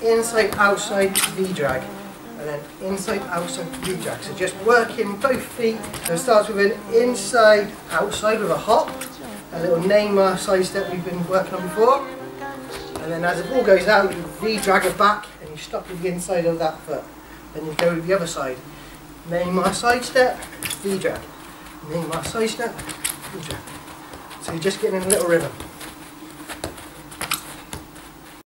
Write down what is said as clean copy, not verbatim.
inside, outside, V-drag. And then inside, outside, V-drag. So just working both feet. So it starts with an inside, outside with a hop. A little Neymar side step we've been working on before. And then as the ball goes out, you V-drag it back and you stop with the inside of that foot. Then you go with the other side. Neymar side step, V-drag. Neymar side step, V-drag. So you're just getting in a little rhythm.